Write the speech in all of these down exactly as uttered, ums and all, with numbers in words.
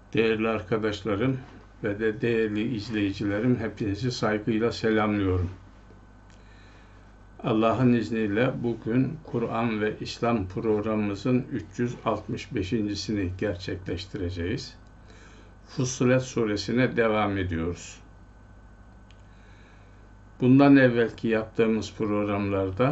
Değerli arkadaşlarım ve de değerli izleyicilerim, hepinizi saygıyla selamlıyorum. Allah'ın izniyle bugün Kur'an ve İslam programımızın üç yüz altmış beşincisini gerçekleştireceğiz. Fussilet suresine devam ediyoruz. Bundan evvelki yaptığımız programlarda,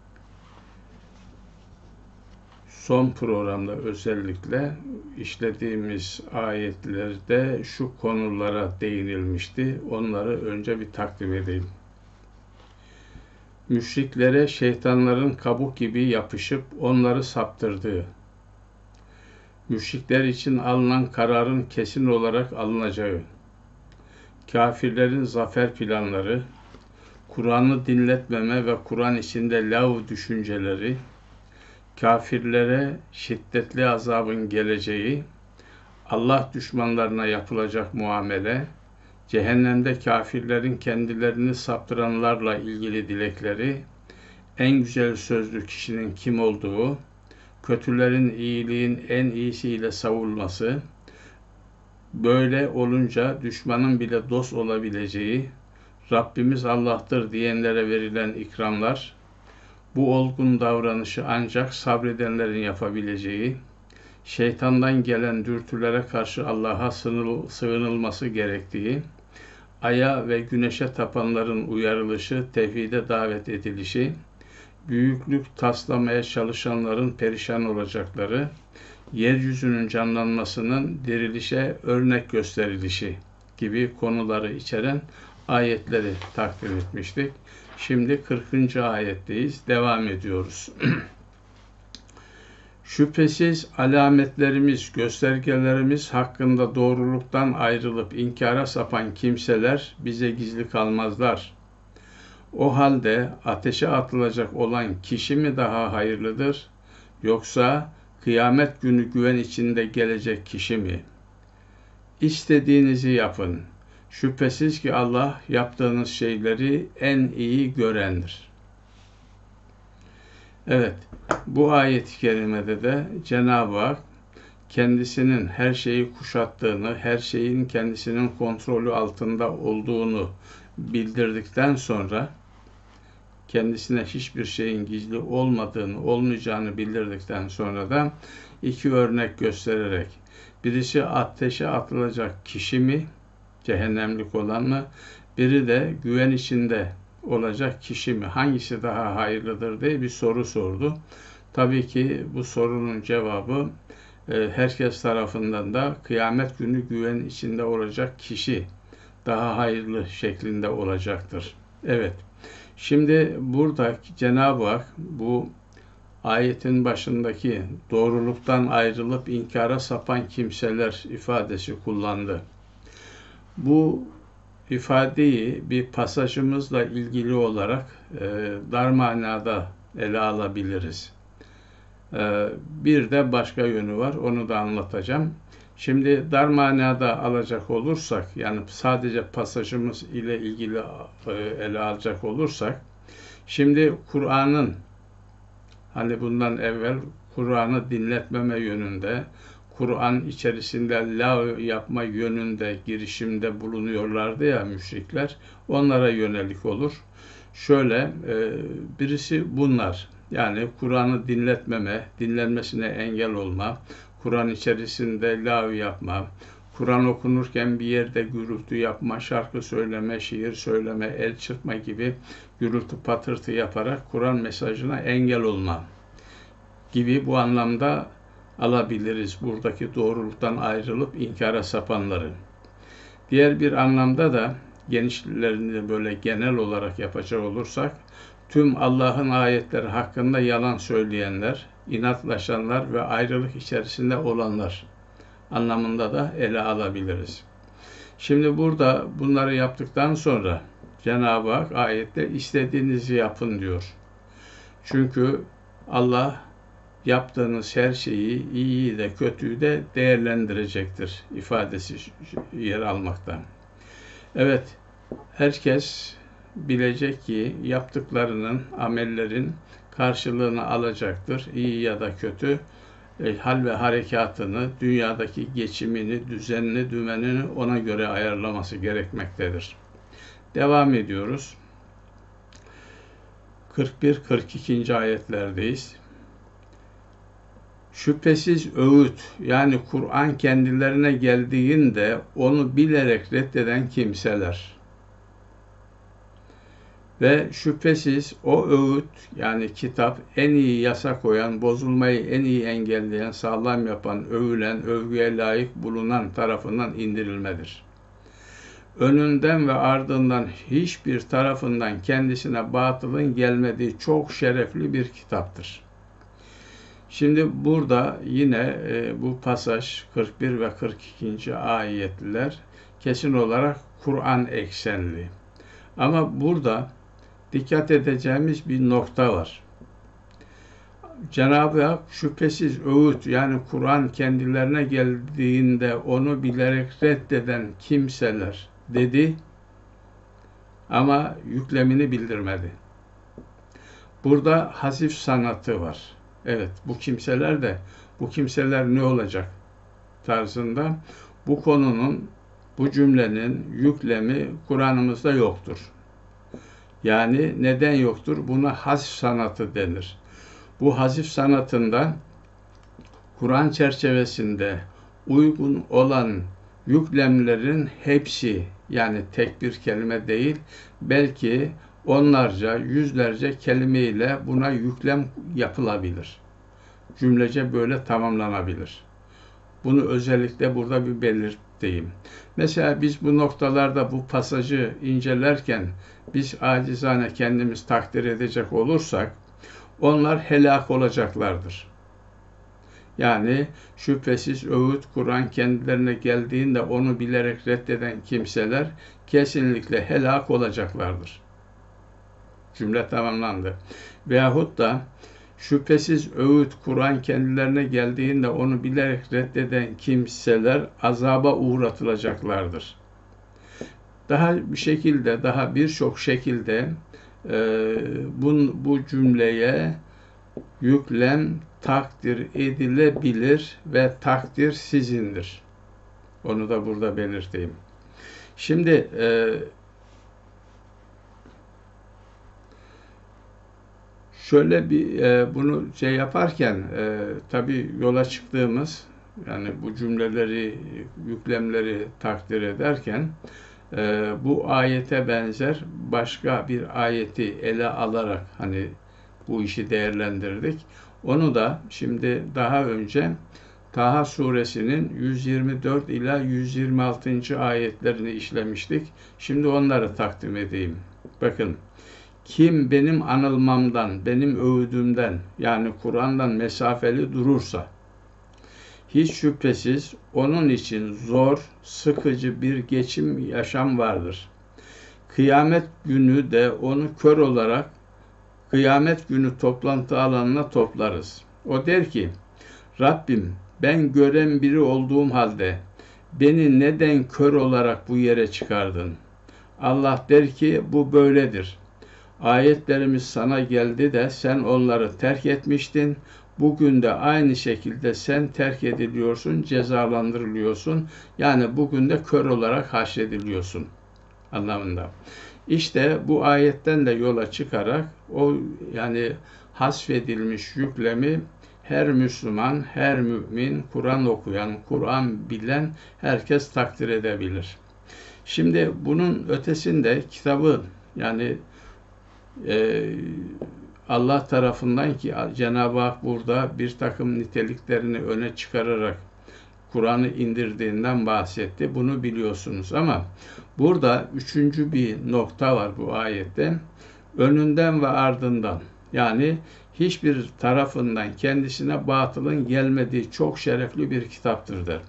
son programda özellikle işlediğimiz ayetlerde şu konulara değinilmişti. Onları önce bir takdim edeyim. Müşriklere şeytanların kabuk gibi yapışıp onları saptırdığı, müşrikler için alınan kararın kesin olarak alınacağı, kafirlerin zafer planları, Kur'an'ı dinletmeme ve Kur'an içinde lav düşünceleri, kafirlere şiddetli azabın geleceği, Allah düşmanlarına yapılacak muamele, cehennemde kafirlerin kendilerini saptıranlarla ilgili dilekleri, en güzel sözlü kişinin kim olduğu, kötülerin iyiliğin en iyisiyle savunması, böyle olunca düşmanın bile dost olabileceği, Rabbimiz Allah'tır diyenlere verilen ikramlar, bu olgun davranışı ancak sabredenlerin yapabileceği, şeytandan gelen dürtülere karşı Allah'a sığınılması gerektiği, aya ve güneşe tapanların uyarılışı, tevhide davet edilişi, büyüklük taslamaya çalışanların perişan olacakları, yeryüzünün canlanmasının dirilişe örnek gösterilişi gibi konuları içeren ayetleri takdim etmiştik. Şimdi kırkıncı ayetteyiz. Devam ediyoruz. Şüphesiz alametlerimiz, göstergelerimiz hakkında doğruluktan ayrılıp inkara sapan kimseler bize gizli kalmazlar. O halde ateşe atılacak olan kişi mi daha hayırlıdır, yoksa kıyamet günü güven içinde gelecek kişi mi? İstediğinizi yapın. Şüphesiz ki Allah yaptığınız şeyleri en iyi görendir. Evet, bu ayet-i kerimede de Cenab-ı Hak kendisinin her şeyi kuşattığını, her şeyin kendisinin kontrolü altında olduğunu bildirdikten sonra, kendisine hiçbir şeyin gizli olmadığını, olmayacağını bildirdikten sonra da iki örnek göstererek, birisi ateşe atılacak kişi mi, cehennemlik olan mı, biri de güven içinde olacak kişi mi, hangisi daha hayırlıdır diye bir soru sordu. Tabii ki bu sorunun cevabı e, herkes tarafından da kıyamet günü güven içinde olacak kişi daha hayırlı şeklinde olacaktır. Evet, şimdi burada Cenab-ı Hak bu ayetin başındaki doğruluktan ayrılıp inkara sapan kimseler ifadesi kullandı. Bu ifadeyi bir pasajımızla ilgili olarak e, dar manada ele alabiliriz. E, bir de başka yönü var, onu da anlatacağım. Şimdi dar manada alacak olursak, yani sadece pasajımız ile ilgili e, ele alacak olursak, şimdi Kur'an'ın, hani bundan evvel Kur'an'ı dinletmeme yönünde, Kur'an içerisinde lav yapma yönünde girişimde bulunuyorlardı ya müşrikler, onlara yönelik olur. Şöyle, e, birisi bunlar, yani Kur'an'ı dinletmeme, dinlenmesine engel olma, Kur'an içerisinde lav yapma, Kur'an okunurken bir yerde gürültü yapma, şarkı söyleme, şiir söyleme, el çırpma gibi gürültü patırtı yaparak Kur'an mesajına engel olma gibi bu anlamda alabiliriz buradaki doğruluktan ayrılıp inkara sapanları. Diğer bir anlamda da genişlerini böyle genel olarak yapacak olursak, tüm Allah'ın ayetleri hakkında yalan söyleyenler, inatlaşanlar ve ayrılık içerisinde olanlar anlamında da ele alabiliriz. Şimdi burada bunları yaptıktan sonra Cenab-ı Hak ayette istediğinizi yapın diyor. Çünkü Allah yaptığınız her şeyi, iyiyi de kötüyü de değerlendirecektir ifadesi yer almakta. Evet, herkes bilecek ki yaptıklarının, amellerin karşılığını alacaktır, iyi ya da kötü. e, hal ve harekatını, dünyadaki geçimini, düzenini, dümenini ona göre ayarlaması gerekmektedir. Devam ediyoruz. kırk bir kırk iki. ayetlerdeyiz. Şüphesiz öğüt, yani Kur'an kendilerine geldiğinde onu bilerek reddeden kimseler ve şüphesiz o öğüt, yani kitap, en iyi yasa koyan, bozulmayı en iyi engelleyen, sağlam yapan, övülen, övgüye layık bulunan tarafından indirilmedir. Önünden ve ardından hiçbir tarafından kendisine batılın gelmediği çok şerefli bir kitaptır. Şimdi burada yine e, bu pasaj kırk bir ve kırk iki. ayetler kesin olarak Kur'an eksenli. Ama burada dikkat edeceğimiz bir nokta var. Cenab-ı Hak şüphesiz öğüt, yani Kur'an kendilerine geldiğinde onu bilerek reddeden kimseler dedi ama yüklemini bildirmedi. Burada hasif sanatı var. Evet, bu kimseler de, bu kimseler ne olacak tarzında bu konunun, bu cümlenin yüklemi Kur'an'ımızda yoktur. Yani neden yoktur? Buna hasif sanatı denir. Bu hasif sanatında Kur'an çerçevesinde uygun olan yüklemlerin hepsi, yani tek bir kelime değil, belki onlarca, yüzlerce kelimeyle buna yüklem yapılabilir. Cümlece böyle tamamlanabilir. Bunu özellikle burada bir belirteyim. Mesela biz bu noktalarda bu pasajı incelerken biz acizane kendimiz takdir edecek olursak onlar helak olacaklardır. Yani şüphesiz öğüt, Kur'an kendilerine geldiğinde onu bilerek reddeden kimseler kesinlikle helak olacaklardır. Cümle tamamlandı. Veyahut da şüphesiz öğüt, Kur'an kendilerine geldiğinde onu bilerek reddeden kimseler azaba uğratılacaklardır. Daha bir şekilde, daha birçok şekilde e, bu, bu cümleye yüklem takdir edilebilir ve takdir sizindir. Onu da burada belirteyim. Şimdi e, şöyle bir e, bunu şey yaparken e, tabii yola çıktığımız, yani bu cümleleri, yüklemleri takdir ederken e, bu ayete benzer başka bir ayeti ele alarak hani bu işi değerlendirdik. Onu da şimdi daha önce Taha suresinin yüz yirmi dört ila yüz yirmi altı. ayetlerini işlemiştik. Şimdi onları takdim edeyim. Bakın. Kim benim anılmamdan, benim öğüdümden, yani Kur'an'dan mesafeli durursa, hiç şüphesiz onun için zor, sıkıcı bir geçim yaşam vardır. Kıyamet günü de onu kör olarak kıyamet günü toplantı alanına toplarız. O der ki, Rabbim ben gören biri olduğum halde beni neden kör olarak bu yere çıkardın? Allah der ki bu böyledir. Ayetlerimiz sana geldi de sen onları terk etmiştin. Bugün de aynı şekilde sen terk ediliyorsun, cezalandırılıyorsun. Yani bugün de kör olarak haşrediliyorsun anlamında. İşte bu ayetten de yola çıkarak o yani hasfedilmiş yüklemi her Müslüman, her mümin, Kur'an okuyan, Kur'an bilen herkes takdir edebilir. Şimdi bunun ötesinde kitabı, yani e, Allah tarafından ki Cenab-ı Hak burada bir takım niteliklerini öne çıkararak Kur'an'ı indirdiğinden bahsetti. Bunu biliyorsunuz ama burada üçüncü bir nokta var bu ayette. Önünden ve ardından, yani hiçbir tarafından kendisine batılın gelmediği çok şerefli bir kitaptır der.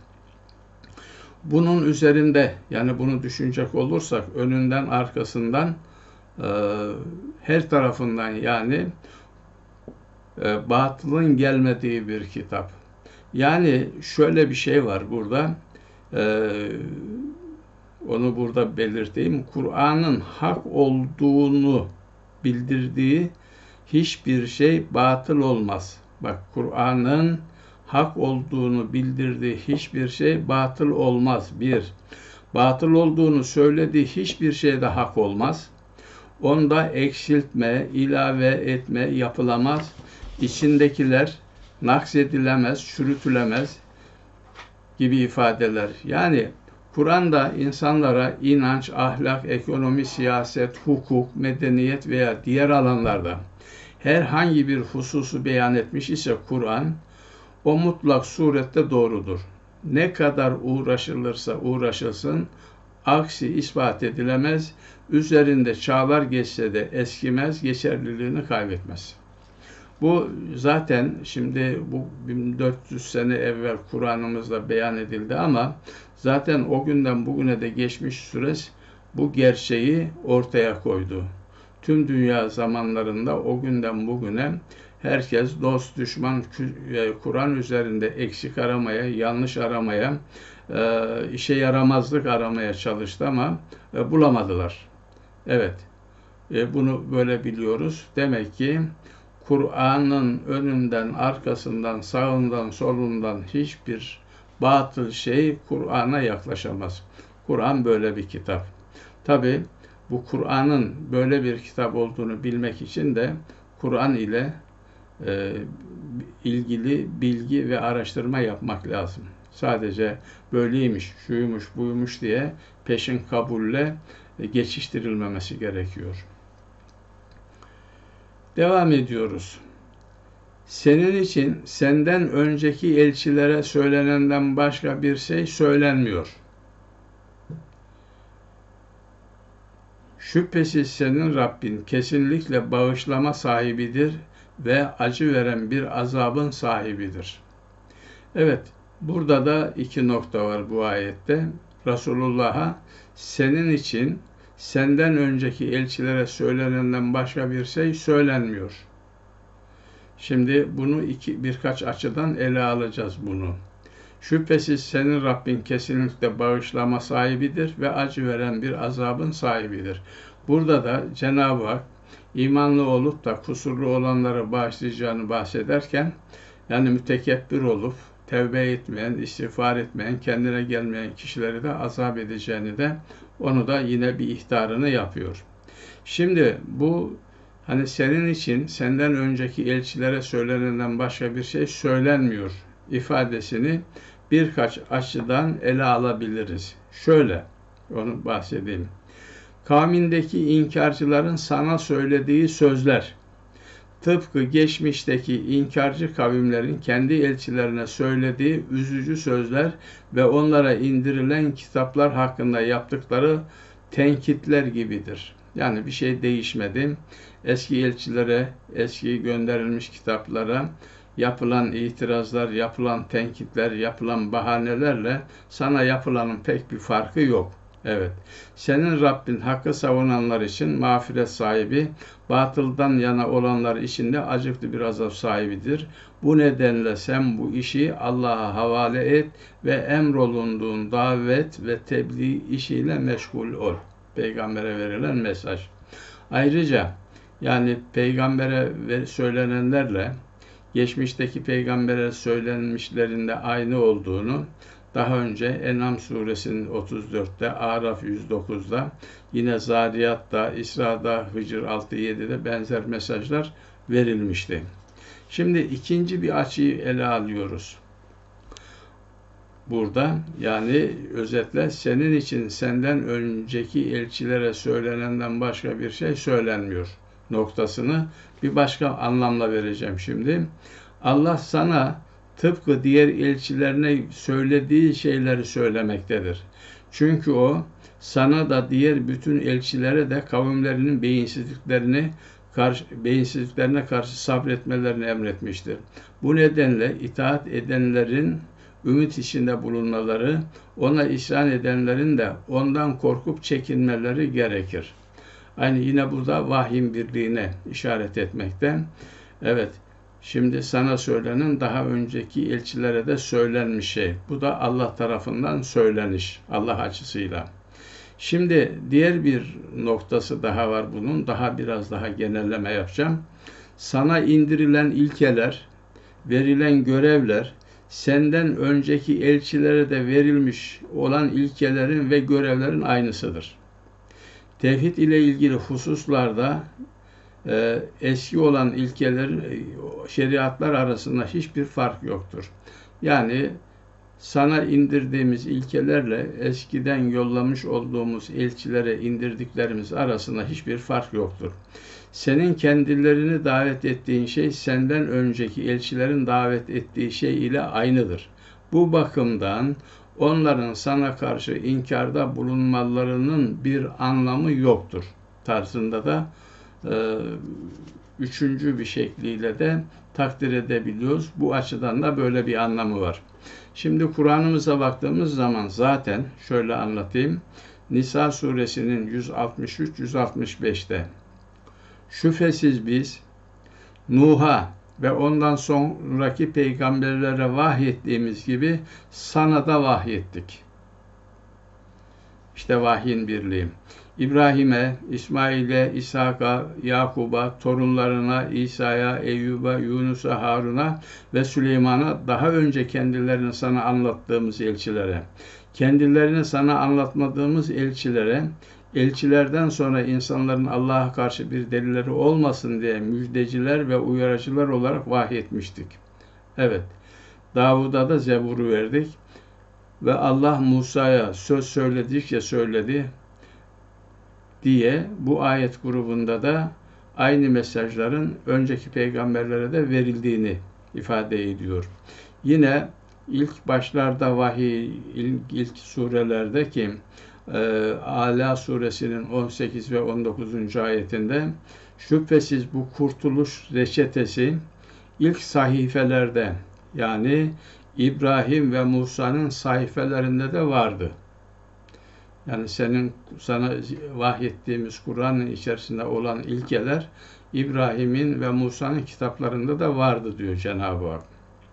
Bunun üzerinde, yani bunu düşünecek olursak önünden arkasından e, her tarafından yani e, batılın gelmediği bir kitap. Yani şöyle bir şey var burada, e, onu burada belirteyim. Kur'an'ın hak olduğunu bildirdiği hiçbir şey batıl olmaz. Bak, Kur'an'ın hak olduğunu bildirdiği hiçbir şey batıl olmaz. Bir, batıl olduğunu söylediği hiçbir şey de hak olmaz. Onda eksiltme, ilave etme yapılamaz. İçindekiler naksedilemez, çürütülemez gibi ifadeler. Yani Kur'an'da insanlara inanç, ahlak, ekonomi, siyaset, hukuk, medeniyet veya diğer alanlarda herhangi bir hususu beyan etmiş ise Kur'an, o mutlak surette doğrudur. Ne kadar uğraşılırsa uğraşılsın, aksi ispat edilemez, üzerinde çağlar geçse de eskimez, geçerliliğini kaybetmez. Bu zaten şimdi bu bin dört yüz sene evvel Kur'an'ımızda beyan edildi ama zaten o günden bugüne de geçmiş süreç bu gerçeği ortaya koydu. Tüm dünya zamanlarında o günden bugüne herkes dost, düşman, Kur'an üzerinde eksik aramaya, yanlış aramaya, işe yaramazlık aramaya çalıştı ama bulamadılar. Evet, bunu böyle biliyoruz. Demek ki Kur'an'ın önünden, arkasından, sağından, solundan hiçbir batıl şey Kur'an'a yaklaşamaz. Kur'an böyle bir kitap. Tabi bu Kur'an'ın böyle bir kitap olduğunu bilmek için de Kur'an ile e, ilgili bilgi ve araştırma yapmak lazım. Sadece böyleymiş, şuymuş, buymuş diye peşin kabulle geçiştirilmemesi gerekiyor. Devam ediyoruz. Senin için senden önceki elçilere söylenenden başka bir şey söylenmiyor. Şüphesiz senin Rabbin kesinlikle bağışlama sahibidir ve acı veren bir azabın sahibidir. Evet, burada da iki nokta var bu ayette. Resulullah'a senin için senden önceki elçilere söylenenden başka bir şey söylenmiyor. Şimdi bunu iki, birkaç açıdan ele alacağız bunu. Şüphesiz senin Rabbin kesinlikle bağışlama sahibidir ve acı veren bir azabın sahibidir. Burada da Cenab-ı Hak imanlı olup da kusurlu olanları bağışlayacağını bahsederken, yani mütekebbir olup tevbe etmeyen, istiğfar etmeyen, kendine gelmeyen kişileri de azap edeceğini de onu da yine bir ihtarını yapıyor. Şimdi bu hani senin için senden önceki elçilere söylenenden başka bir şey söylenmiyor ifadesini birkaç açıdan ele alabiliriz. Şöyle, onu bahsedeyim. Kavmindeki inkarcıların sana söylediği sözler, tıpkı geçmişteki inkarcı kavimlerin kendi elçilerine söylediği üzücü sözler ve onlara indirilen kitaplar hakkında yaptıkları tenkitler gibidir. Yani bir şey değişmedi. Eski elçilere, eski gönderilmiş kitaplara yapılan itirazlar, yapılan tenkitler, yapılan bahanelerle sana yapılanın pek bir farkı yok. Evet, senin Rabbin hakkı savunanlar için mağfiret sahibi, batıldan yana olanlar için de acıklı bir azap sahibidir. Bu nedenle sen bu işi Allah'a havale et ve emrolunduğun davet ve tebliğ işiyle meşgul ol. Peygambere verilen mesaj. Ayrıca yani peygambere söylenenlerle geçmişteki peygambere söylenmişlerinde aynı olduğunu daha önce En'am suresinin otuz dörtte, Araf yüz dokuzda, yine Zariyat'ta, İsra'da, Hicr altı yedide benzer mesajlar verilmişti. Şimdi ikinci bir açıyı ele alıyoruz. Burada yani özetle senin için senden önceki elçilere söylenenden başka bir şey söylenmiyor noktasını bir başka anlamla vereceğim şimdi. Allah sana tıpkı diğer elçilerine söylediği şeyleri söylemektedir. Çünkü o sana da diğer bütün elçilere de kavimlerinin beyinsizliklerini karşı, beyinsizliklerine karşı sabretmelerini emretmiştir. Bu nedenle itaat edenlerin ümit içinde bulunmaları, ona isyan edenlerin de ondan korkup çekinmeleri gerekir. Aynı yine burada vahyin birliğine işaret etmekte. Evet, şimdi sana söylenen daha önceki elçilere de söylenmiş şey. Bu da Allah tarafından söyleniş, Allah açısıyla. Şimdi diğer bir noktası daha var bunun, daha biraz daha genelleme yapacağım. Sana indirilen ilkeler, verilen görevler, senden önceki elçilere de verilmiş olan ilkelerin ve görevlerin aynısıdır. Tevhid ile ilgili hususlarda e, eski olan ilkelerin, şeriatlar arasında hiçbir fark yoktur. Yani sana indirdiğimiz ilkelerle eskiden yollamış olduğumuz elçilere indirdiklerimiz arasında hiçbir fark yoktur. Senin kendilerini davet ettiğin şey senden önceki elçilerin davet ettiği şey ile aynıdır. Bu bakımdan onların sana karşı inkarda bulunmalarının bir anlamı yoktur tarzında da e, üçüncü bir şekliyle de takdir edebiliyoruz. Bu açıdan da böyle bir anlamı var. Şimdi Kur'an'ımıza baktığımız zaman zaten şöyle anlatayım. Nisa suresinin yüz altmış üç yüz altmış beşte şüphesiz biz Nuh'a ve ondan sonraki peygamberlere vahyettiğimiz gibi sana da vahyettik. İşte vahyin birliği. İbrahim'e, İsmail'e, İshak'a, Yakub'a, torunlarına, İsa'ya, Eyyub'a, Yunus'a, Harun'a ve Süleyman'a daha önce kendilerini sana anlattığımız elçilere, kendilerini sana anlatmadığımız elçilere, elçilerden sonra insanların Allah'a karşı bir delilleri olmasın diye müjdeciler ve uyarıcılar olarak vahyetmiştik. Evet, Davud'a da Zebur'u verdik ve Allah Musa'ya söz söyledikçe söyledi diye bu ayet grubunda da aynı mesajların önceki peygamberlere de verildiğini ifade ediyor. Yine ilk başlarda vahiy, ilk, ilk surelerde ki e, Ala suresinin on sekiz ve on dokuzuncu ayetinde şüphesiz bu kurtuluş reçetesi ilk sahifelerde yani İbrahim ve Musa'nın sayfelerinde de vardı. Yani senin sana vahyettiğimiz Kur'an'ın içerisinde olan ilkeler İbrahim'in ve Musa'nın kitaplarında da vardı diyor Cenab-ı Hak.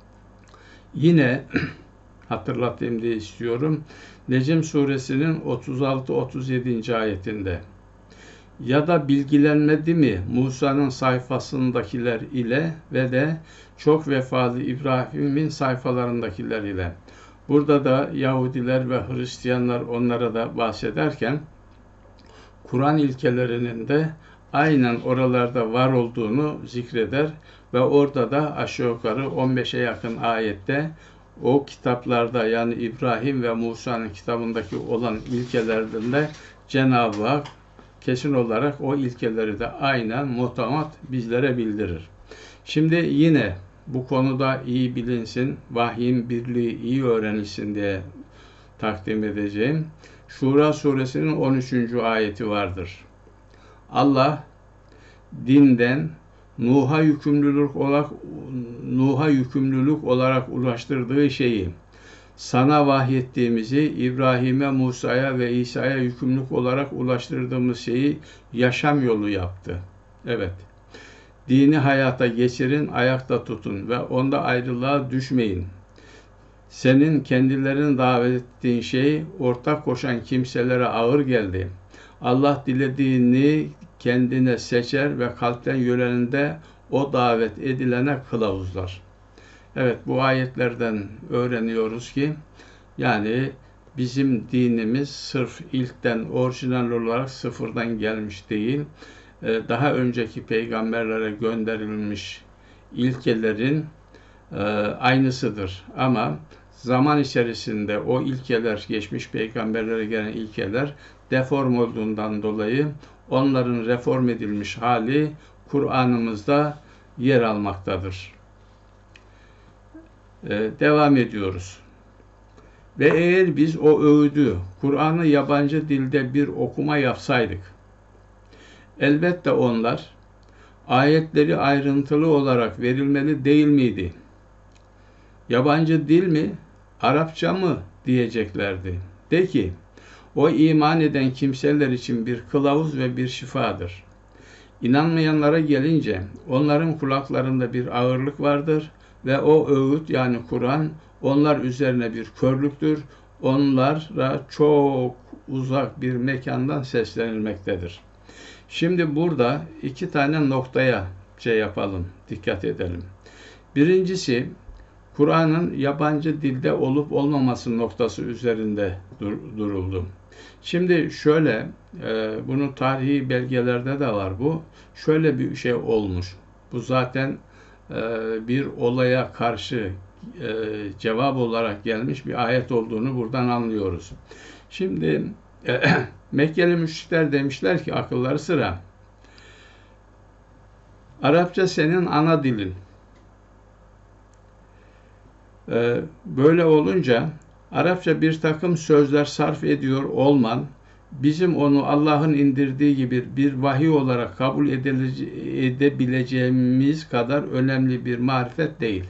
Yine hatırlatayım diye istiyorum. Necm suresinin otuz altı otuz yedinci ayetinde ya da bilgilenmedi mi Musa'nın sayfasındakiler ile ve de çok vefalı İbrahim'in sayfalarındakiler ile. Burada da Yahudiler ve Hristiyanlar onlara da bahsederken Kur'an ilkelerinin de aynen oralarda var olduğunu zikreder ve orada da aşağı yukarı on beşe yakın ayette o kitaplarda yani İbrahim ve Musa'nın kitabındaki olan ilkelerden de Cenab-ı Hak kesin olarak o ilkeleri de aynen muhtamat bizlere bildirir. Şimdi yine bu konuda iyi bilinsin, vahyin birliği iyi öğrenilsin diye takdim edeceğim. Şura suresinin on üçüncü ayeti vardır. Allah dinden Nuh'a yükümlülük olarak Nuh'a yükümlülük olarak ulaştırdığı şeyi sana vahyettiğimizi İbrahim'e, Musa'ya ve İsa'ya yükümlülük olarak ulaştırdığımız şeyi yaşam yolu yaptı. Evet. Dini hayata geçirin, ayakta tutun ve onda ayrılığa düşmeyin. Senin kendilerini davet ettiğin şey ortak koşan kimselere ağır geldi. Allah dilediğini kendine seçer ve kalpten yönelinde o davet edilene kılavuzlar. Evet, bu ayetlerden öğreniyoruz ki yani bizim dinimiz sırf ilkten orijinal olarak sıfırdan gelmiş değil, daha önceki peygamberlere gönderilmiş ilkelerin aynısıdır. Ama zaman içerisinde o ilkeler, geçmiş peygamberlere gelen ilkeler deform olduğundan dolayı onların reform edilmiş hali Kur'an'ımızda yer almaktadır. Devam ediyoruz. Ve eğer biz o öğüdü, Kur'an'ı yabancı dilde bir okuma yapsaydık, elbette onlar ayetleri ayrıntılı olarak verilmeli değil miydi? Yabancı dil mi, Arapça mı diyeceklerdi. De ki, o iman eden kimseler için bir kılavuz ve bir şifadır. İnanmayanlara gelince onların kulaklarında bir ağırlık vardır ve o öğüt yani Kur'an onlar üzerine bir körlüktür. Onlara çok uzak bir mekandan seslenilmektedir. Şimdi burada iki tane noktaya şey yapalım, dikkat edelim. Birincisi, Kur'an'ın yabancı dilde olup olmaması noktası üzerinde dur, duruldu. Şimdi şöyle, e, bunun tarihi belgelerde de var bu. Şöyle bir şey olmuş. Bu zaten e, bir olaya karşı e, cevap olarak gelmiş bir ayet olduğunu buradan anlıyoruz. Şimdi e, Mekkeli müşrikler demişler ki akılları sıra, Arapça senin ana dilin. E, böyle olunca Arapça bir takım sözler sarf ediyor olman, bizim onu Allah'ın indirdiği gibi bir vahiy olarak kabul edebileceğimiz kadar önemli bir marifet değil.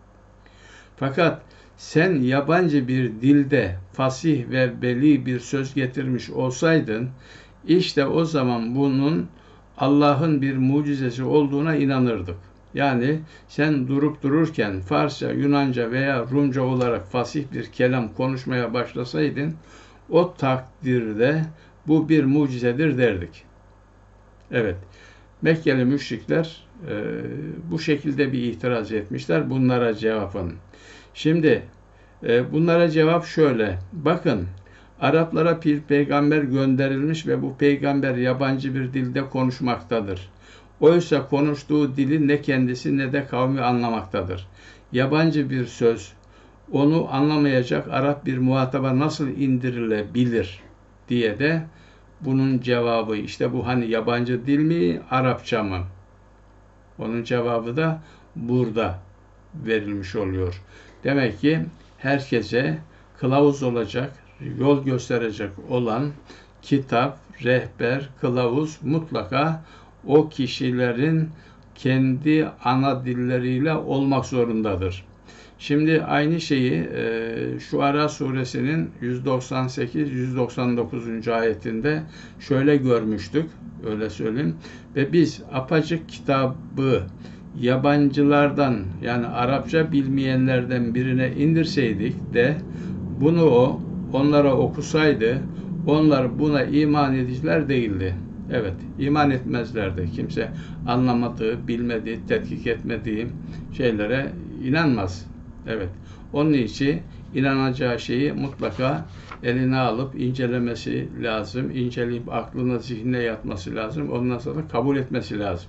Fakat sen yabancı bir dilde fasih ve beli bir söz getirmiş olsaydın, işte o zaman bunun Allah'ın bir mucizesi olduğuna inanırdık. Yani sen durup dururken Farsça, Yunanca veya Rumca olarak fasih bir kelam konuşmaya başlasaydın, o takdirde bu bir mucizedir derdik. Evet, Mekkeli müşrikler e, bu şekilde bir itiraz etmişler. Bunlara cevabın. Şimdi e, bunlara cevap şöyle. Bakın, Araplara bir peygamber gönderilmiş ve bu peygamber yabancı bir dilde konuşmaktadır. Oysa konuştuğu dili ne kendisi ne de kavmi anlamaktadır. Yabancı bir söz, onu anlamayacak Arap bir muhataba nasıl indirilebilir diye de bunun cevabı, işte bu hani yabancı dil mi, Arapça mı? Onun cevabı da burada verilmiş oluyor. Demek ki herkese kılavuz olacak, yol gösterecek olan kitap, rehber, kılavuz mutlaka o kişilerin kendi ana dilleriyle olmak zorundadır. Şimdi aynı şeyi e, Şuara suresinin yüz doksan sekiz yüz doksan dokuzuncu ayetinde şöyle görmüştük, öyle söyleyeyim. Ve biz apacık kitabı yabancılardan, yani Arapça bilmeyenlerden birine indirseydik de bunu o onlara okusaydı, onlar buna iman ediciler değildi. Evet, iman etmezlerdi. Kimse anlamadığı, bilmediği, tetkik etmediği şeylere inanmaz. Evet, onun için inanacağı şeyi mutlaka eline alıp incelemesi lazım. İnceleyip aklına, zihnine yatması lazım. Ondan sonra kabul etmesi lazım.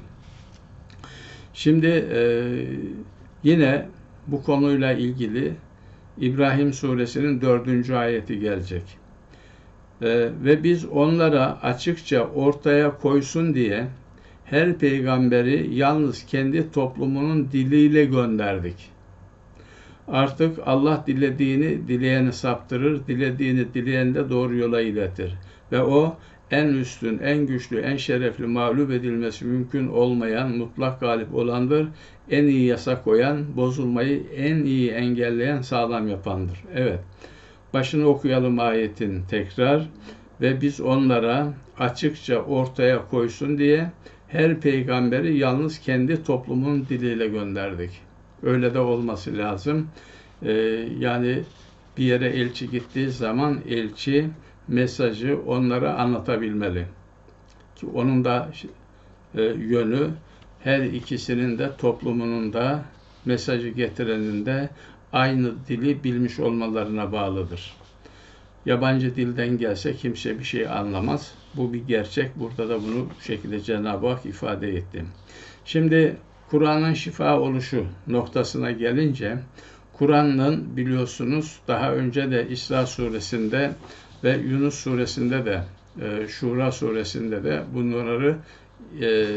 Şimdi e, yine bu konuyla ilgili İbrahim suresinin dördüncü ayeti gelecek. Ee, ve biz onlara açıkça ortaya koysun diye her peygamberi yalnız kendi toplumunun diliyle gönderdik. Artık Allah dilediğini dileyeni saptırır, dilediğini dileyende doğru yola iletir. Ve o en üstün, en güçlü, en şerefli, mağlup edilmesi mümkün olmayan, mutlak galip olandır. En iyi yasa koyan, bozulmayı en iyi engelleyen, sağlam yapandır. Evet. Başını okuyalım ayetin tekrar. Ve biz onlara açıkça ortaya koysun diye her peygamberi yalnız kendi toplumun diliyle gönderdik. Öyle de olması lazım. Ee, yani bir yere elçi gittiği zaman elçi mesajı onlara anlatabilmeli. Ki onun da e, yönü her ikisinin de toplumunun da mesajı getirenin de aynı dili bilmiş olmalarına bağlıdır. Yabancı dilden gelse kimse bir şey anlamaz. Bu bir gerçek. Burada da bunu bu şekilde Cenab-ı Hak ifade etti. Şimdi Kur'an'ın şifa oluşu noktasına gelince, Kur'an'ın biliyorsunuz daha önce de İsra suresinde ve Yunus suresinde de e, Şura suresinde de bunları e,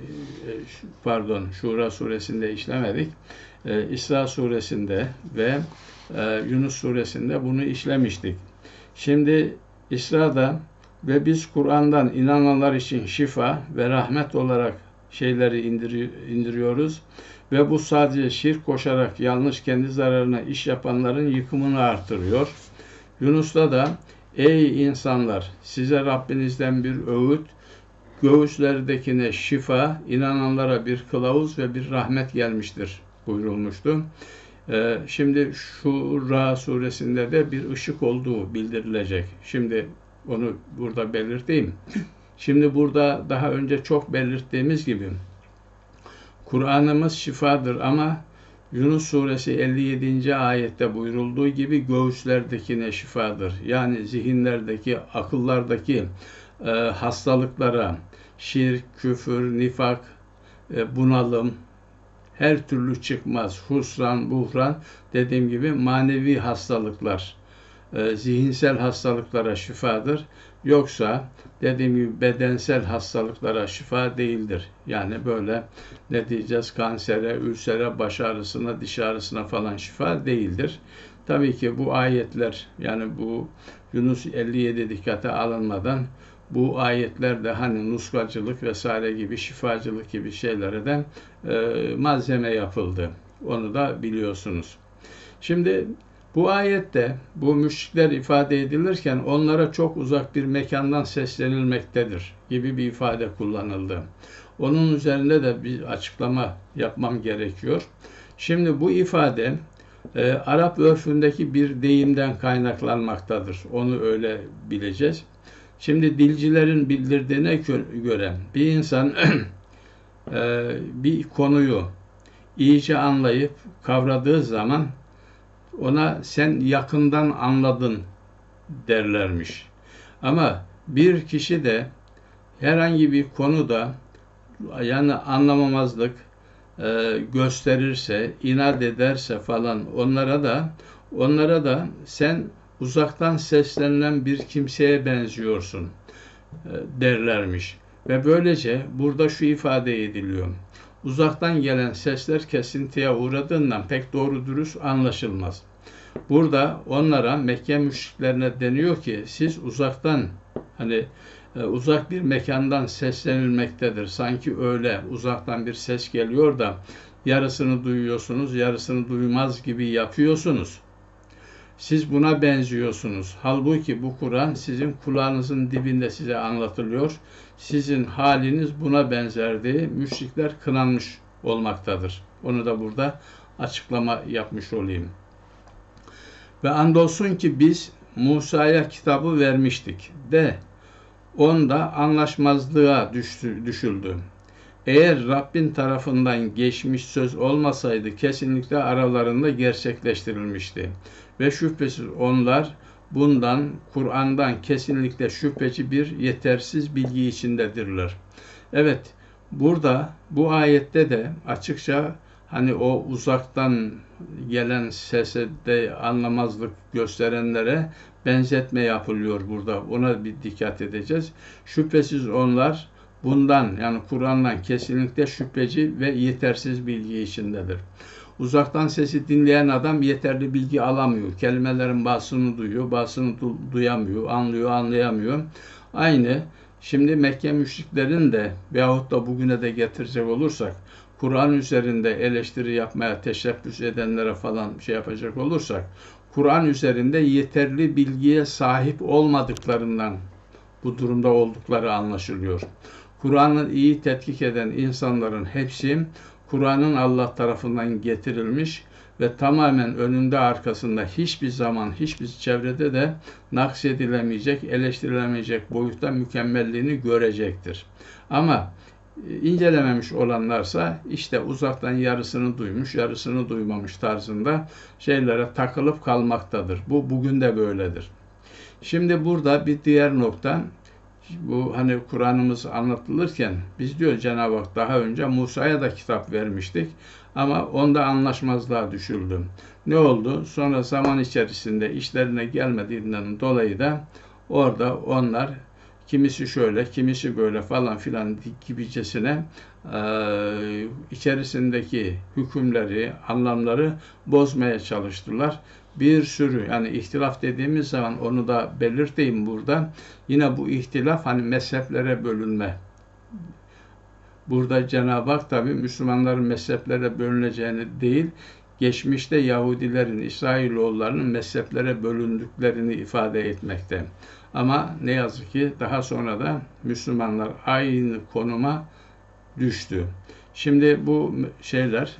pardon Şura suresinde işlemedik. E, İsra suresinde ve e, Yunus suresinde bunu işlemiştik. Şimdi İsra'da ve biz Kur'an'dan inananlar için şifa ve rahmet olarak şeyleri indiri, indiriyoruz ve bu sadece şirk koşarak yanlış kendi zararına iş yapanların yıkımını artırıyor. Yunus'ta da ey insanlar, size Rabbinizden bir öğüt, göğüslerdekine şifa, inananlara bir kılavuz ve bir rahmet gelmiştir buyurulmuştu. Ee, şimdi Şura suresinde de bir ışık olduğu bildirilecek. Şimdi onu burada belirteyim. Şimdi burada daha önce çok belirttiğimiz gibi Kur'an'ımız şifadır ama Yunus suresi elli yedinci ayette buyurulduğu gibi göğüslerdekine şifadır. Yani zihinlerdeki, akıllardaki e, hastalıklara, şirk, küfür, nifak, e, bunalım, her türlü çıkmaz, husran, buhran, dediğim gibi manevi hastalıklar, e, zihinsel hastalıklara şifadır. Yoksa dediğim gibi bedensel hastalıklara şifa değildir. Yani böyle ne diyeceğiz, kansere, ülsere, baş ağrısına, diş ağrısına falan şifa değildir. Tabii ki bu ayetler, yani bu Yunus elli yedi dikkate alınmadan bu ayetlerde hani nuskacılık vesaire gibi, şifacılık gibi şeylere de e, malzeme yapıldı. Onu da biliyorsunuz. Şimdi bu ayette bu müşrikler ifade edilirken onlara çok uzak bir mekandan seslenilmektedir gibi bir ifade kullanıldı. Onun üzerinde de bir açıklama yapmam gerekiyor. Şimdi bu ifade e, Arap örfündeki bir deyimden kaynaklanmaktadır. Onu öyle bileceğiz. Şimdi dilcilerin bildirdiğine göre bir insan e, bir konuyu iyice anlayıp kavradığı zaman ona sen yakından anladın derlermiş. Ama bir kişi de herhangi bir konuda yani anlamamazlık e, gösterirse, inat ederse falan onlara da onlara da sen uzaktan seslenilen bir kimseye benziyorsun e, derlermiş. Ve böylece burada şu ifade ediliyor. Uzaktan gelen sesler kesintiye uğradığından pek doğru dürüst anlaşılmaz. Burada onlara, Mekke müşriklerine deniyor ki siz uzaktan, hani e, uzak bir mekandan seslenilmektedir. Sanki öyle uzaktan bir ses geliyor da yarısını duyuyorsunuz, yarısını duymaz gibi yapıyorsunuz. Siz buna benziyorsunuz. Halbuki bu Kur'an sizin kulağınızın dibinde size anlatılıyor. Sizin haliniz buna benzerdi. Müşrikler kınanmış olmaktadır. Onu da burada açıklama yapmış olayım. Ve andolsun ki biz Musa'ya kitabı vermiştik de onda anlaşmazlığa düştü, düşüldü. Eğer Rabbin tarafından geçmiş söz olmasaydı kesinlikle aralarında gerçekleştirilmişti. Ve şüphesiz onlar bundan, Kur'an'dan kesinlikle şüpheci bir yetersiz bilgi içindedirler. Evet, burada bu ayette de açıkça hani o uzaktan gelen sese de anlamazlık gösterenlere benzetme yapılıyor burada. Ona bir dikkat edeceğiz. Şüphesiz onlar bundan, yani Kur'an'dan kesinlikle şüpheci ve yetersiz bilgi içindedir. Uzaktan sesi dinleyen adam yeterli bilgi alamıyor. Kelimelerin bazısını duyuyor, bazısını du- duyamıyor, anlıyor, anlayamıyor. Aynı şimdi Mekke müşriklerin de veyahut da bugüne de getirecek olursak Kur'an üzerinde eleştiri yapmaya teşebbüs edenlere falan şey yapacak olursak Kur'an üzerinde yeterli bilgiye sahip olmadıklarından bu durumda oldukları anlaşılıyor. Kur'an'ı iyi tetkik eden insanların hepsi Kur'an'ın Allah tarafından getirilmiş ve tamamen önünde arkasında hiçbir zaman, hiçbir çevrede de naksedilemeyecek, eleştirilemeyecek boyutta mükemmelliğini görecektir. Ama incelememiş olanlarsa işte uzaktan yarısını duymuş, yarısını duymamış tarzında şeylere takılıp kalmaktadır. Bu bugün de böyledir. Şimdi burada bir diğer nokta, bu hani Kur'an'ımız anlatılırken biz diyor Cenab-ı Hak daha önce Musa'ya da kitap vermiştik ama onda anlaşmazlığa düşüldü. Ne oldu? Sonra zaman içerisinde işlerine gelmediğinden dolayı da orada onlar kimisi şöyle, kimisi böyle falan filan gibicesine e, içerisindeki hükümleri, anlamları bozmaya çalıştılar. Bir sürü, yani ihtilaf dediğimiz zaman onu da belirteyim burada. Yine bu ihtilaf hani mezheplere bölünme. Burada Cenab-ı Hak tabi Müslümanların mezheplere bölüneceğini değil, geçmişte Yahudilerin, İsrailoğullarının mezheplere bölündüklerini ifade etmekte. Ama ne yazık ki daha sonra da Müslümanlar aynı konuma düştü. Şimdi bu şeyler,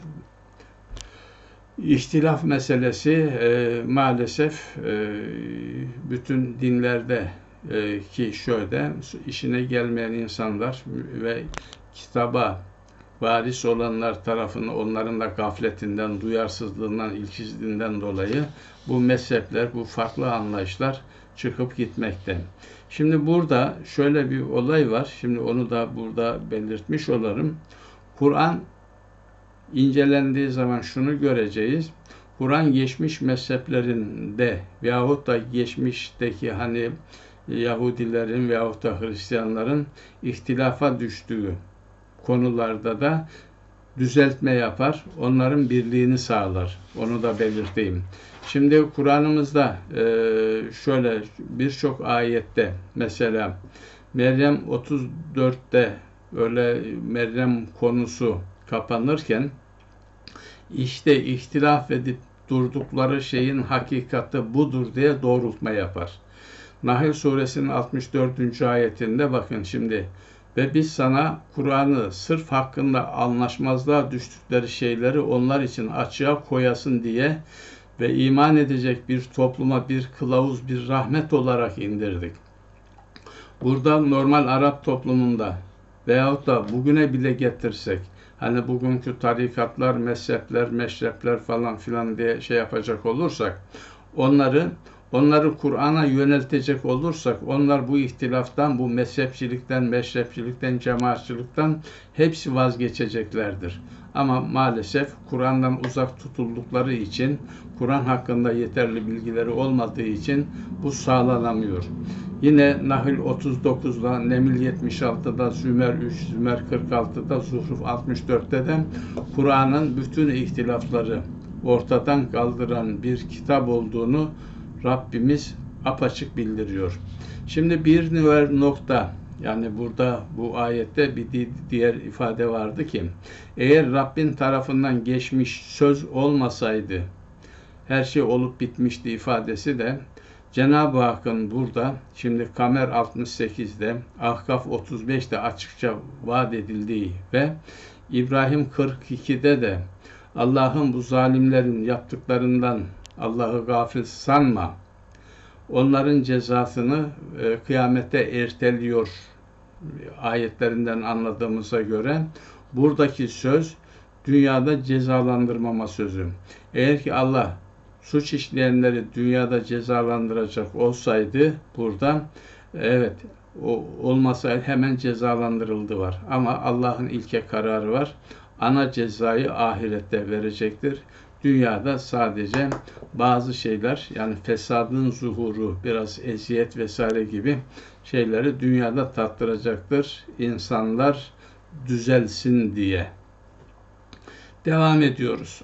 İhtilaf meselesi e, maalesef e, bütün dinlerde e, ki şöyle işine gelmeyen insanlar ve kitaba varis olanlar tarafından, onların da gafletinden, duyarsızlığından, ilgisizliğinden dolayı bu mezhepler, bu farklı anlayışlar çıkıp gitmekte. Şimdi burada şöyle bir olay var. Şimdi onu da burada belirtmiş olalım. Kur'an incelendiği zaman şunu göreceğiz. Kur'an geçmiş mezheplerinde veyahut da geçmişteki hani Yahudilerin veyahut da Hristiyanların ihtilafa düştüğü konularda da düzeltme yapar. Onların birliğini sağlar. Onu da belirteyim. Şimdi Kur'an'ımızda e, şöyle birçok ayette mesela Meryem otuz dörtte öyle Meryem konusu kapanırken işte ihtilaf edip durdukları şeyin hakikati budur diye doğrultma yapar. Nahl suresinin altmış dördüncü ayetinde bakın şimdi ve biz sana Kur'an'ı sırf hakkında anlaşmazlığa düştükleri şeyleri onlar için açığa koyasın diye ve iman edecek bir topluma bir kılavuz, bir rahmet olarak indirdik. Burada normal Arap toplumunda veyahut da bugüne bile getirsek, hani bugünkü tarikatlar, mezhepler, meşrepler falan filan diye şey yapacak olursak, onları onları Kur'an'a yöneltecek olursak, onlar bu ihtilaftan, bu mezhepçilikten, meşrepçilikten, cemaatçilikten hepsi vazgeçeceklerdir. Ama maalesef Kur'an'dan uzak tutuldukları için, Kur'an hakkında yeterli bilgileri olmadığı için bu sağlanamıyor. Yine Nahl otuz dokuzda, Neml yetmiş altıda, Zümer üç, Zümer kırk altıda, Zuhruf altmış dörtte de Kur'an'ın bütün ihtilafları ortadan kaldıran bir kitap olduğunu Rabbimiz apaçık bildiriyor. Şimdi bir nokta, yani burada bu ayette bir diğer ifade vardı ki, eğer Rabbin tarafından geçmiş söz olmasaydı her şey olup bitmişti ifadesi de Cenab-ı Hakk'ın burada şimdi Kamer altmış sekizde, Ahkaf otuz beşte açıkça vaat edildiği ve İbrahim kırk ikide de Allah'ın bu zalimlerin yaptıklarından Allah'ı gafil sanma, onların cezasını e, kıyamete erteliyor ayetlerinden anladığımıza göre buradaki söz dünyada cezalandırmama sözü. Eğer ki Allah suç işleyenleri dünyada cezalandıracak olsaydı burada evet o olmasaydı hemen cezalandırıldı var. Ama Allah'ın ilke kararı var. Ana cezayı ahirette verecektir. Dünyada sadece bazı şeyler, yani fesadın zuhuru, biraz eziyet vesaire gibi şeyleri dünyada tattıracaktır. İnsanlar düzelsin diye. Devam ediyoruz.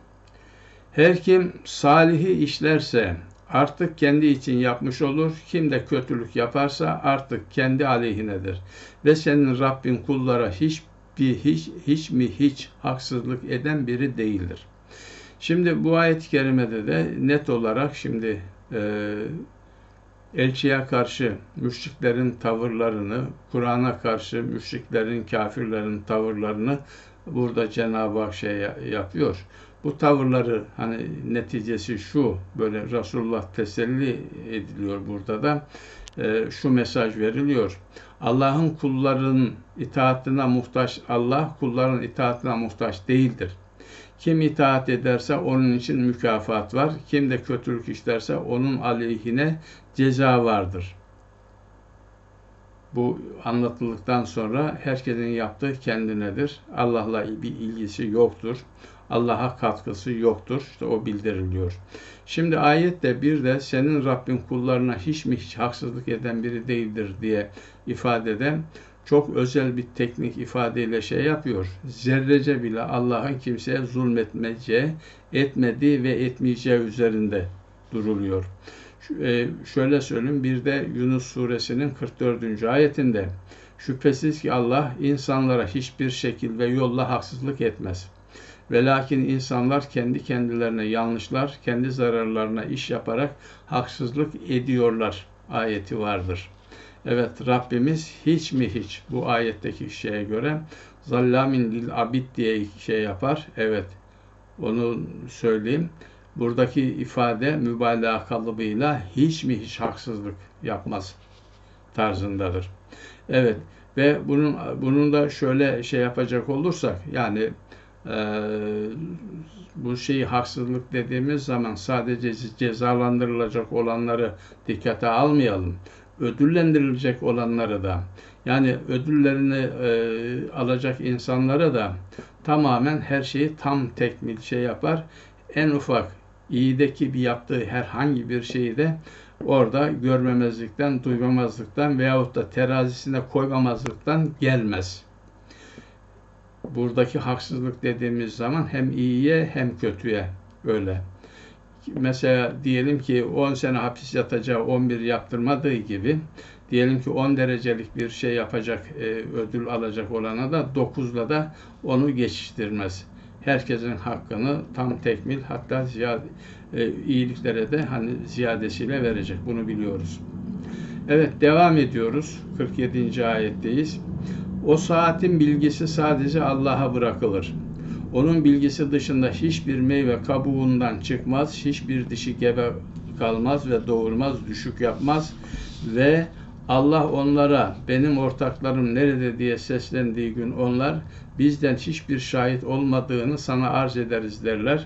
Her kim salihi işlerse artık kendi için yapmış olur. Kim de kötülük yaparsa artık kendi aleyhinedir. Ve senin Rabbin kullara hiç bir hiç hiç mi hiç haksızlık eden biri değildir. Şimdi bu ayet-i kerimede de net olarak şimdi e, elçiye karşı müşriklerin tavırlarını, Kur'an'a karşı müşriklerin, kafirlerin tavırlarını burada Cenab-ı Hak şey yapıyor. Bu tavırları hani neticesi şu, böyle Resulullah teselli ediliyor burada da e, şu mesaj veriliyor. Allah'ın kulların itaatine muhtaç, Allah kulların itaatine muhtaç değildir. Kim itaat ederse onun için mükafat var. Kim de kötülük işlerse onun aleyhine ceza vardır. Bu anlatıldıktan sonra herkesin yaptığı kendinedir. Allah'la bir ilgisi yoktur. Allah'a katkısı yoktur. İşte o bildiriliyor. Şimdi ayette bir de senin Rabbin kullarına hiç mi hiç haksızlık eden biri değildir diye ifadede çok özel bir teknik ifadeyle şey yapıyor. Zerrece bile Allah'ın kimseye zulmetmeyeceği, etmediği ve etmeyeceği üzerinde duruluyor. Şöyle söyleyeyim, bir de Yunus suresinin kırk dördüncü ayetinde şüphesiz ki Allah insanlara hiçbir şekil ve yolla haksızlık etmez. Ve lakin insanlar kendi kendilerine yanlışlar, kendi zararlarına iş yaparak haksızlık ediyorlar ayeti vardır. Evet, Rabbimiz hiç mi hiç bu ayetteki şeye göre zallamin lil abid diye şey yapar. Evet, onu söyleyeyim. Buradaki ifade mübalağa kalıbıyla hiç mi hiç haksızlık yapmaz tarzındadır. Evet, Ve bunun bunun da şöyle şey yapacak olursak, yani e, bu şeyi haksızlık dediğimiz zaman sadece cezalandırılacak olanları dikkate almayalım. Ödüllendirilecek olanları da, yani ödüllerini e, alacak insanlara da tamamen her şeyi tam tekmil şey yapar. En ufak iyideki bir yaptığı herhangi bir şeyi de orada görmemezlikten, duymamazlıktan veyahut da terazisine koymamazlıktan gelmez. Buradaki haksızlık dediğimiz zaman hem iyiye hem kötüye öyle. Mesela diyelim ki on sene hapis yatacağı on bir yaptırmadığı gibi, diyelim ki on derecelik bir şey yapacak, e, ödül alacak olana da dokuzla da onu geçiştirmez. Herkesin hakkını tam tekmil, hatta ziyade, e, iyiliklere de hani ziyadesiyle verecek. Bunu biliyoruz. Evet, devam ediyoruz. kırk yedinci ayetteyiz. O saatin bilgisi sadece Allah'a bırakılır. Onun bilgisi dışında hiçbir meyve kabuğundan çıkmaz, hiçbir dişi gebe kalmaz ve doğurmaz, düşük yapmaz ve Allah onlara benim ortaklarım nerede diye seslendiği gün onlar bizden hiçbir şahit olmadığını sana arz ederiz derler.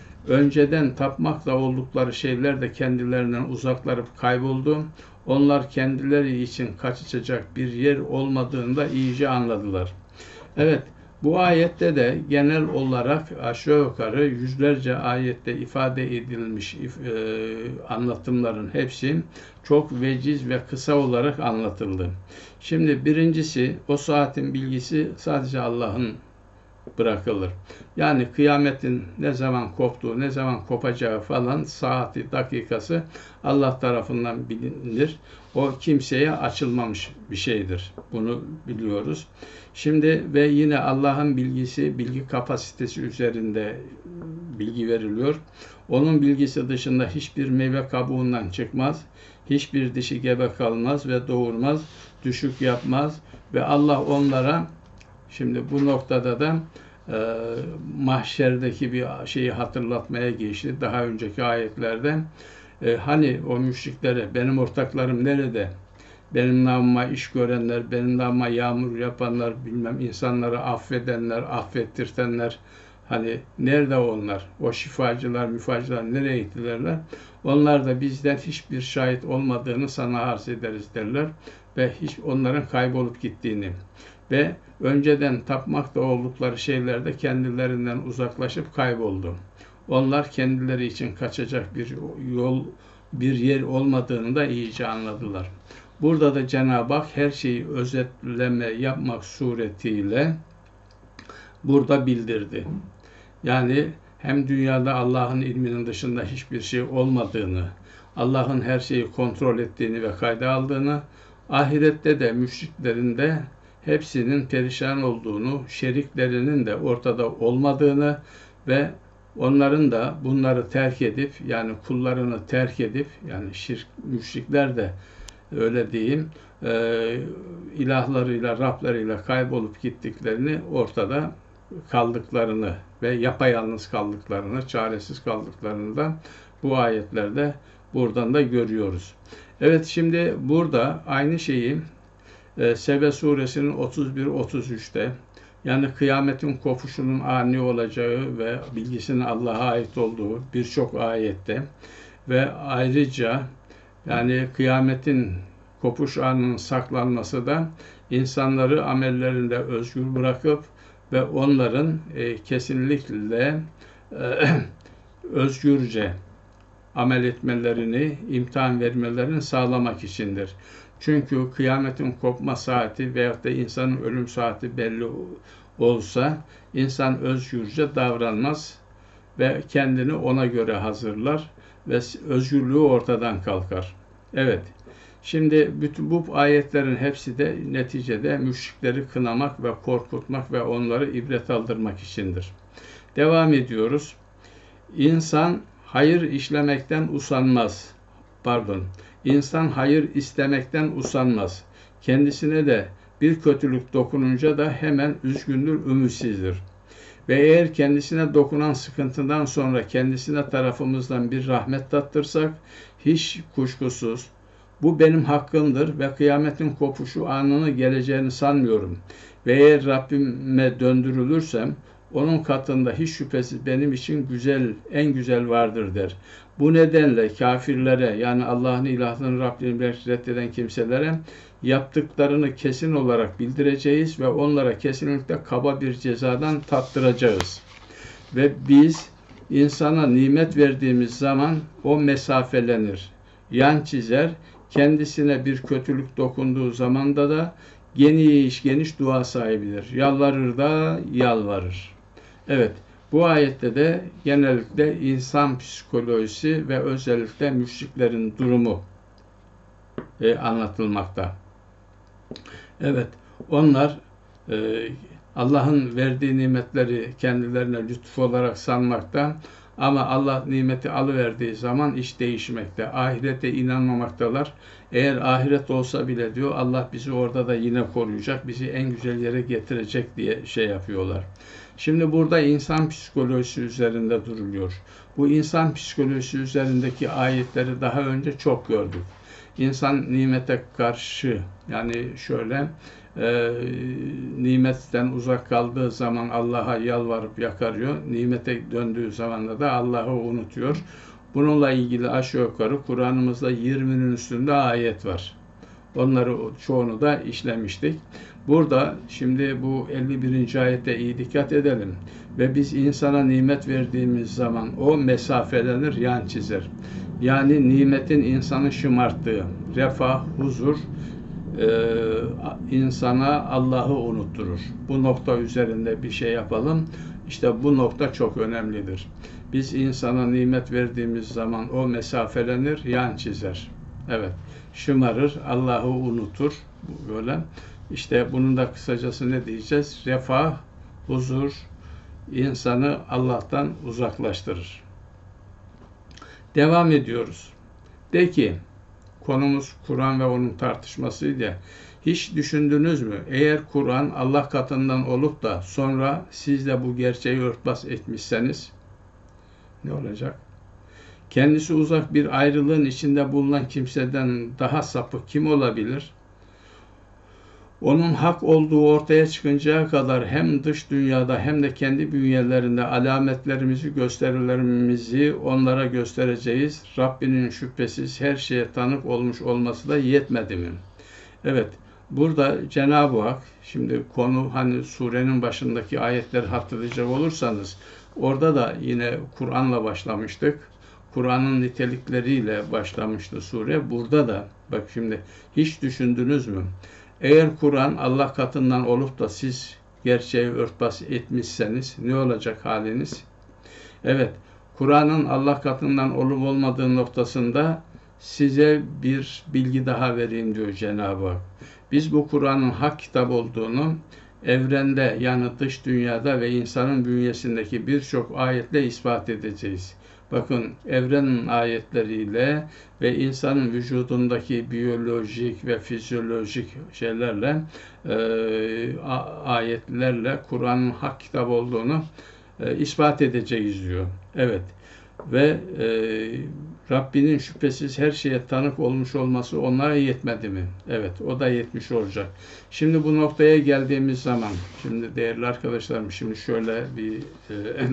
Önceden tapmakla oldukları şeyler de kendilerinden uzaklarıp kayboldu. Onlar kendileri için kaçacak bir yer olmadığını da iyice anladılar. Evet, bu ayette de genel olarak aşağı yukarı yüzlerce ayette ifade edilmiş e, anlatımların hepsi çok veciz ve kısa olarak anlatıldı. Şimdi birincisi, o saatin bilgisi sadece Allah'ın bırakılır. Yani kıyametin ne zaman koptuğu, ne zaman kopacağı falan saati, dakikası Allah tarafından bilinir. O kimseye açılmamış bir şeydir. Bunu biliyoruz. Şimdi ve yine Allah'ın bilgisi, bilgi kapasitesi üzerinde bilgi veriliyor. Onun bilgisi dışında hiçbir meyve kabuğundan çıkmaz, hiçbir dişi gebe kalmaz ve doğurmaz, düşük yapmaz ve Allah onlara, şimdi bu noktada da e, mahşerdeki bir şeyi hatırlatmaya geçti. Daha önceki ayetlerde e, hani o müşriklere benim ortaklarım nerede? Benim namıma iş görenler, benim namıma yağmur yapanlar, bilmem insanları affedenler, affettirtenler, hani nerede onlar? O şifacılar, müfacılar nereye gittilerler? Onlar da bizden hiçbir şahit olmadığını sana arz ederiz derler ve hiç onların kaybolup gittiğini ve önceden tapmakta oldukları şeyler de kendilerinden uzaklaşıp kayboldu. Onlar kendileri için kaçacak bir yol, bir yer olmadığını da iyice anladılar. Burada da Cenab-ı Hak her şeyi özetleme yapmak suretiyle burada bildirdi. Yani hem dünyada Allah'ın ilminin dışında hiçbir şey olmadığını, Allah'ın her şeyi kontrol ettiğini ve kayda aldığını, ahirette de müşriklerin de hepsinin perişan olduğunu, şeriklerinin de ortada olmadığını ve onların da bunları terk edip, yani kullarını terk edip, yani şirk, müşrikler de öyle diyeyim, e, ilahlarıyla, Rablarıyla kaybolup gittiklerini, ortada kaldıklarını ve yapayalnız kaldıklarını, çaresiz kaldıklarını da bu ayetlerde buradan da görüyoruz. Evet, şimdi burada aynı şeyi e, Sebe suresinin otuz bir otuz üçte, yani kıyametin kopuşunun ani olacağı ve bilgisinin Allah'a ait olduğu birçok ayette ve ayrıca yani kıyametin kopuş anının saklanması da insanları amellerinde özgür bırakıp ve onların e, kesinlikle e, özgürce amel etmelerini, imtihan vermelerini sağlamak içindir. Çünkü kıyametin kopma saati veyahut da insanın ölüm saati belli olsa insan özgürce davranmaz ve kendini ona göre hazırlar ve özgürlüğü ortadan kalkar. Evet, şimdi bütün bu ayetlerin hepsi de neticede müşrikleri kınamak ve korkutmak ve onları ibret aldırmak içindir. Devam ediyoruz. İnsan hayır işlemekten usanmaz. Pardon. İnsan hayır istemekten usanmaz. Kendisine de bir kötülük dokununca da hemen üzgündür, ümitsizdir. Ve eğer kendisine dokunan sıkıntıdan sonra kendisine tarafımızdan bir rahmet tattırsak, hiç kuşkusuz Bu benim hakkımdır ve kıyametin kopuşu anını geleceğini sanmıyorum. Ve eğer Rabbime döndürülürsem onun katında hiç şüphesiz benim için güzel, en güzel vardır der. Bu nedenle kafirlere, yani Allah'ın ilahlığını, Rabbini reddeden kimselere yaptıklarını kesin olarak bildireceğiz ve onlara kesinlikle kaba bir cezadan tattıracağız. Ve biz insana nimet verdiğimiz zaman o mesafelenir, yan çizer, kendisine bir kötülük dokunduğu zamanda da geniş geniş dua sahibidir. Yalvarır da yalvarır. Evet, bu ayette de genellikle insan psikolojisi ve özellikle müşriklerin durumu e, anlatılmakta. Evet, onlar e, Allah'ın verdiği nimetleri kendilerine lütuf olarak sanmakta, ama Allah nimeti alıverdiği zaman iş değişmekte. Ahirete inanmamaktalar. Eğer ahiret olsa bile diyor, Allah bizi orada da yine koruyacak, bizi en güzel yere getirecek diye şey yapıyorlar. Şimdi burada insan psikolojisi üzerinde duruluyor. Bu insan psikolojisi üzerindeki ayetleri daha önce çok gördük. İnsan nimete karşı, yani şöyle e, nimetten uzak kaldığı zaman Allah'a yalvarıp yakarıyor. Nimete döndüğü zaman da Allah'ı unutuyor. Bununla ilgili aşağı yukarı Kur'an'ımızda yirminin üstünde ayet var. Onları çoğunu da işlemiştik. Burada şimdi bu elli birinci ayete iyi dikkat edelim. Ve biz insana nimet verdiğimiz zaman o mesafelenir, yan çizer. Yani nimetin insanı şımarttığı, refah, huzur, e, insana Allah'ı unutturur. Bu nokta üzerinde bir şey yapalım. İşte bu nokta çok önemlidir. Biz insana nimet verdiğimiz zaman o mesafelenir, yan çizer. Evet, şımarır, Allah'ı unutur. Böyle. İşte bunun da kısacası ne diyeceğiz? Refah, huzur, insanı Allah'tan uzaklaştırır. Devam ediyoruz. De ki, konumuz Kur'an ve onun tartışmasıydı. Hiç düşündünüz mü? Eğer Kur'an Allah katından olup da sonra siz de bu gerçeği örtbas etmişseniz ne olacak? Kendisi uzak bir ayrılığın içinde bulunan kimseden daha sapık kim olabilir? Onun hak olduğu ortaya çıkıncaya kadar hem dış dünyada hem de kendi bünyelerinde alametlerimizi, gösterilerimizi onlara göstereceğiz. Rabbinin şüphesiz her şeye tanık olmuş olması da yetmedi mi? Evet, burada Cenab-ı Hak, şimdi konu hani surenin başındaki ayetleri hatırlayacak olursanız, orada da yine Kur'an'la başlamıştık. Kur'an'ın nitelikleriyle başlamıştı sure. Burada da bak şimdi, hiç düşündünüz mü? Eğer Kur'an Allah katından olup da siz gerçeği örtbas etmişseniz ne olacak haliniz? Evet, Kur'an'ın Allah katından olup olmadığı noktasında size bir bilgi daha vereyim diyor Cenab-ı Hak. Biz bu Kur'an'ın hak kitap olduğunu evrende, yani dış dünyada ve insanın bünyesindeki birçok ayetle ispat edeceğiz. Bakın, evrenin ayetleriyle ve insanın vücudundaki biyolojik ve fizyolojik şeylerle, e, ayetlerle Kur'an'ın hak kitap olduğunu e, ispat edeceğiz diyor. Evet. Ve e, Rabbinin şüphesiz her şeye tanık olmuş olması onlara yetmedi mi? Evet, o da yetmiş olacak. Şimdi bu noktaya geldiğimiz zaman, şimdi değerli arkadaşlarım, şimdi şöyle bir e,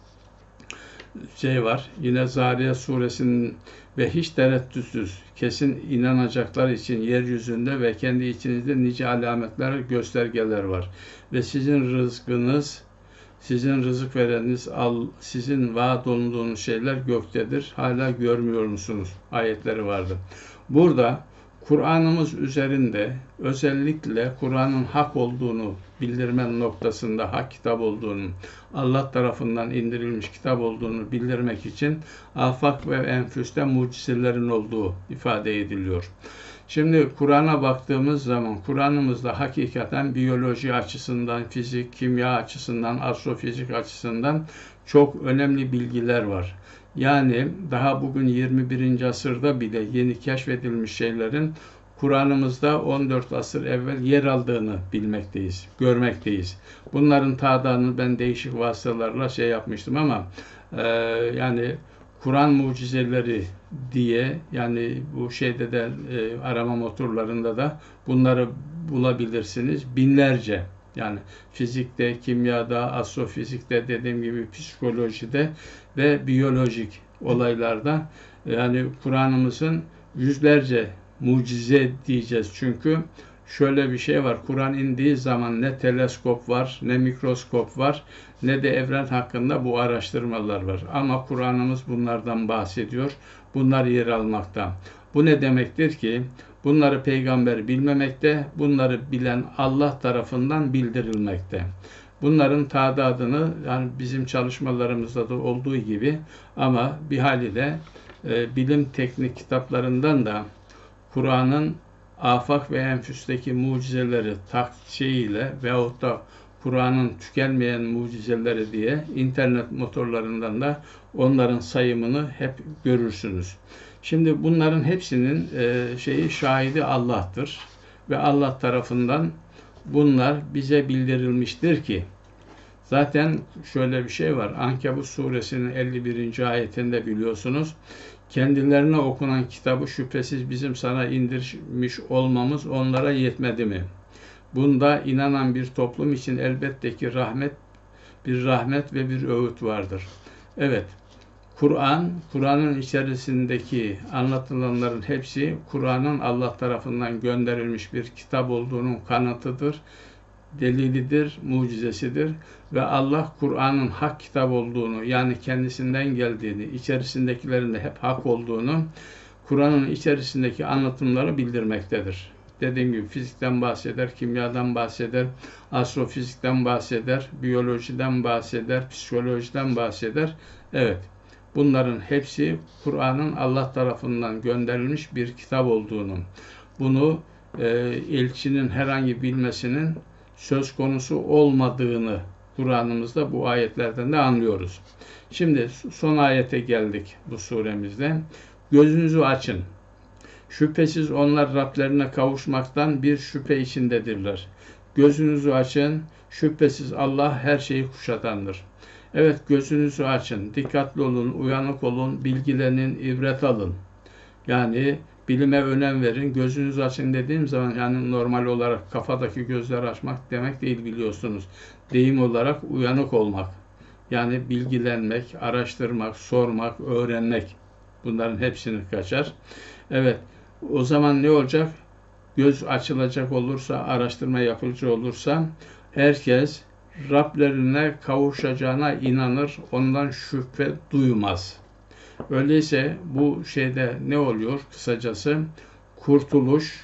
şey var. Yine Zariyat suresinin ve hiç tereddütsüz kesin inanacaklar için yeryüzünde ve kendi içinizde nice alametler, göstergeler var. Ve sizin rızkınız, sizin rızık vereniniz, sizin vaat olunduğunuz şeyler göktedir. Hala görmüyor musunuz? Ayetleri vardı. Burada Kur'an'ımız üzerinde özellikle Kur'an'ın hak olduğunu bildirmen noktasında, hak kitap olduğunu, Allah tarafından indirilmiş kitap olduğunu bildirmek için afak ve enfüste mucizelerin olduğu ifade ediliyor. Şimdi Kur'an'a baktığımız zaman Kur'an'ımızda hakikaten biyoloji açısından, fizik, kimya açısından, astrofizik açısından çok önemli bilgiler var. Yani daha bugün yirmi birinci asırda bile yeni keşfedilmiş şeylerin Kur'an'ımızda on dört asır evvel yer aldığını bilmekteyiz, görmekteyiz. Bunların tadını ben değişik vasıtalarla şey yapmıştım ama e, yani Kur'an mucizeleri diye, yani bu şeyde de e, arama motorlarında da bunları bulabilirsiniz. Binlerce, yani fizikte, kimyada, astrofizikte, dediğim gibi psikolojide ve biyolojik olaylarda, yani Kur'an'ımızın yüzlerce mucize diyeceğiz. Çünkü şöyle bir şey var. Kur'an indiği zaman ne teleskop var, ne mikroskop var, ne de evren hakkında bu araştırmalar var. Ama Kur'an'ımız bunlardan bahsediyor. Bunlar yer almakta. Bu ne demektir ki? Bunları peygamber bilmemekte, bunları bilen Allah tarafından bildirilmekte. Bunların tadadını, yani bizim çalışmalarımızda da olduğu gibi, ama bir haliyle e, bilim teknik kitaplarından da Kur'an'ın afak ve enfüsteki mucizeleri takçiyle veyahut da Kur'an'ın tükenmeyen mucizeleri diye internet motorlarından da onların sayımını hep görürsünüz. Şimdi bunların hepsinin e, şeyi şahidi Allah'tır ve Allah tarafından bunlar bize bildirilmiştir ki, zaten şöyle bir şey var. Ankebut suresinin elli birinci ayetinde biliyorsunuz, kendilerine okunan kitabı şüphesiz bizim sana indirmiş olmamız onlara yetmedi mi? Bunda inanan bir toplum için elbette ki rahmet, bir rahmet ve bir öğüt vardır. Evet, Kur'an, Kur'an'ın içerisindeki anlatılanların hepsi Kur'an'ın Allah tarafından gönderilmiş bir kitap olduğunun kanıtıdır, delilidir, mucizesidir ve Allah Kur'an'ın hak kitap olduğunu, yani kendisinden geldiğini, içerisindekilerin de hep hak olduğunu, Kur'an'ın içerisindeki anlatımları bildirmektedir. Dediğim gibi fizikten bahseder, kimyadan bahseder, astrofizikten bahseder, biyolojiden bahseder, psikolojiden bahseder. Evet, bunların hepsi Kur'an'ın Allah tarafından gönderilmiş bir kitap olduğunu, bunu e, elçinin herhangi bilmesinin söz konusu olmadığını Kur'an'ımızda bu ayetlerden de anlıyoruz. Şimdi son ayete geldik bu suremizde. Gözünüzü açın. Şüphesiz onlar Rablerine kavuşmaktan bir şüphe içindedirler. Gözünüzü açın. Şüphesiz Allah her şeyi kuşatandır. Evet, gözünüzü açın. Dikkatli olun, uyanık olun, bilgilenin, ibret alın. Yani bilime önem verin. Gözünüzü açın dediğim zaman, yani normal olarak kafadaki gözleri açmak demek değil, biliyorsunuz. Deyim olarak uyanık olmak. Yani bilgilenmek, araştırmak, sormak, öğrenmek. Bunların hepsini kaçar. Evet, o zaman ne olacak? Göz açılacak olursa, araştırma yapılacak olursa, herkes Rablerine kavuşacağına inanır, ondan şüphe duymaz. Öyleyse bu şeyde ne oluyor? Kısacası kurtuluş,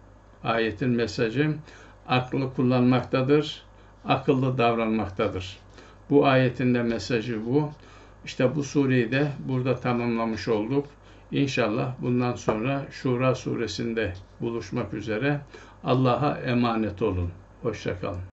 ayetin mesajı, aklı kullanmaktadır, akıllı davranmaktadır. Bu ayetin de mesajı bu. İşte bu sureyi de burada tamamlamış olduk. İnşallah bundan sonra Şura suresinde buluşmak üzere. Allah'a emanet olun. Hoşça kalın.